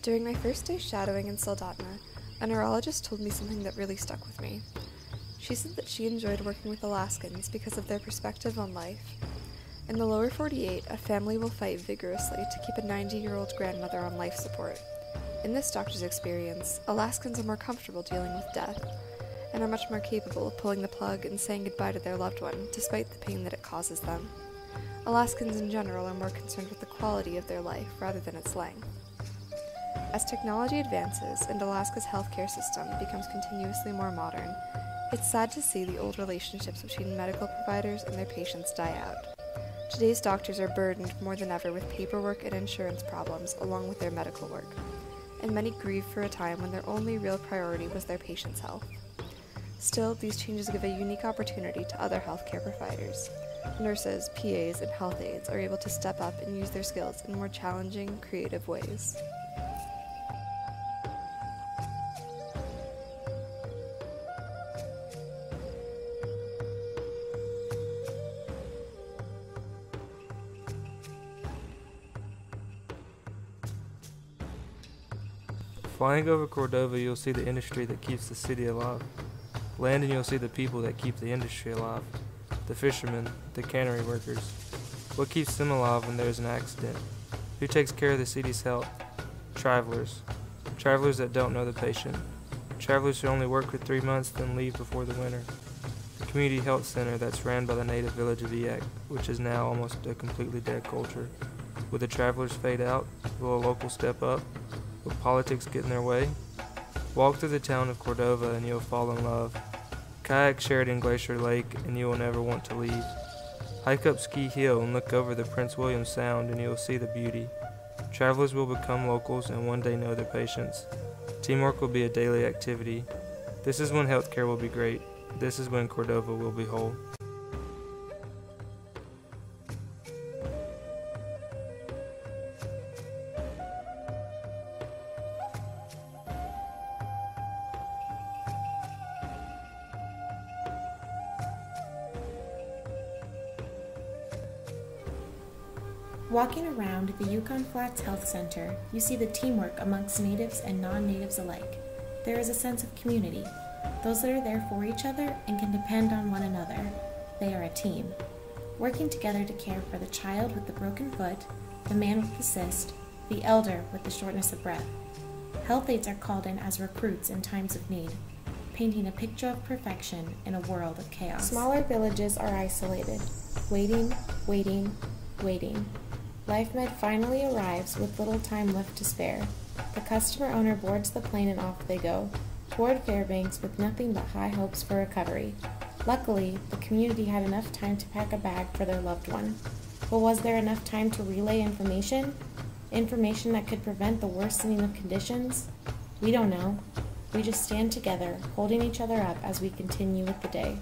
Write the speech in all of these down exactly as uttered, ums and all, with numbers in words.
During my first day shadowing in Soldotna, a neurologist told me something that really stuck with me. She said that she enjoyed working with Alaskans because of their perspective on life. In the lower forty-eight, a family will fight vigorously to keep a ninety-year-old grandmother on life support. In this doctor's experience, Alaskans are more comfortable dealing with death, and are much more capable of pulling the plug and saying goodbye to their loved one, despite the pain that it causes them. Alaskans in general are more concerned with the quality of their life rather than its length. As technology advances and Alaska's healthcare system becomes continuously more modern, it's sad to see the old relationships between medical providers and their patients die out. Today's doctors are burdened more than ever with paperwork and insurance problems along with their medical work, and many grieve for a time when their only real priority was their patients' health. Still, these changes give a unique opportunity to other healthcare providers. Nurses, P As, and health aides are able to step up and use their skills in more challenging, creative ways. Flying over Cordova, you'll see the industry that keeps the city alive. Landing, you'll see the people that keep the industry alive. The fishermen, the cannery workers. What keeps them alive when there's an accident? Who takes care of the city's health? Travelers. Travelers that don't know the patient. Travelers who only work for three months then leave before the winter. The community health center that's ran by the native village of Eyak, which is now almost a completely dead culture. Will the travelers fade out? Will a local step up? Will politics get in their way? Walk through the town of Cordova and you'll fall in love. Kayak Sheridan Glacier Lake and you will never want to leave. Hike up Ski Hill and look over the Prince William Sound and you will see the beauty. Travelers will become locals and one day know their patients. Teamwork will be a daily activity. This is when healthcare will be great. This is when Cordova will be whole. Walking around the Yukon Flats Health Center, you see the teamwork amongst natives and non-natives alike. There is a sense of community. Those that are there for each other and can depend on one another. They are a team. Working together to care for the child with the broken foot, the man with the cyst, the elder with the shortness of breath. Health aides are called in as recruits in times of need, painting a picture of perfection in a world of chaos. Smaller villages are isolated, waiting, waiting, waiting. LifeMed finally arrives with little time left to spare. The customer owner boards the plane and off they go, toward Fairbanks with nothing but high hopes for recovery. Luckily, the community had enough time to pack a bag for their loved one. But was there enough time to relay information? Information that could prevent the worsening of conditions? We don't know. We just stand together, holding each other up as we continue with the day.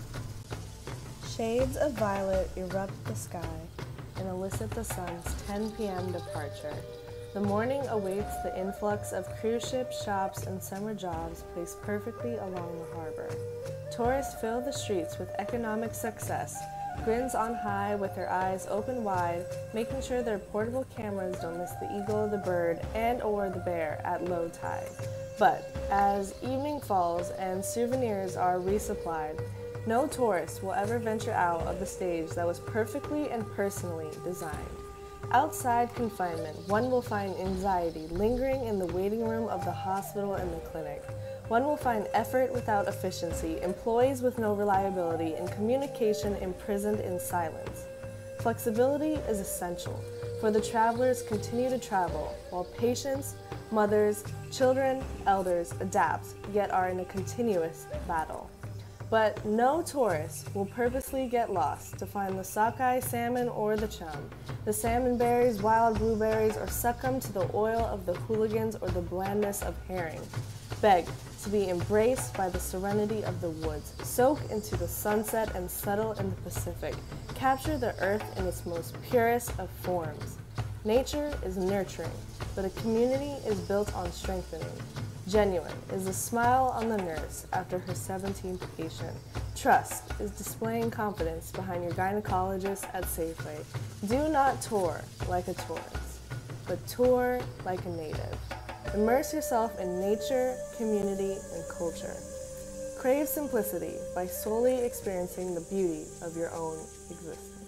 Shades of violet erupt the sky and elicit the sun's ten p m departure. The morning awaits the influx of cruise ships, shops, and summer jobs placed perfectly along the harbor. Tourists fill the streets with economic success, grins on high with their eyes open wide, making sure their portable cameras don't miss the eagle, the bird, and or the bear at low tide. But as evening falls and souvenirs are resupplied, no tourist will ever venture out of the stage that was perfectly and personally designed. Outside confinement, one will find anxiety lingering in the waiting room of the hospital and the clinic. One will find effort without efficiency, employees with no reliability, and communication imprisoned in silence. Flexibility is essential, for the travelers continue to travel, while patients, mothers, children, elders adapt, yet are in a continuous battle. But no tourist will purposely get lost to find the sockeye salmon or the chum, the salmon berries, wild blueberries, or succumb to the oil of the hooligans or the blandness of herring. Beg to be embraced by the serenity of the woods, soak into the sunset and settle in the Pacific, capture the earth in its most purest of forms. Nature is nurturing, but a community is built on strengthening. Genuine is the smile on the nurse after her seventeenth patient. Trust is displaying confidence behind your gynecologist at Safeway. Do not tour like a tourist, but tour like a native. Immerse yourself in nature, community, and culture. Crave simplicity by solely experiencing the beauty of your own existence.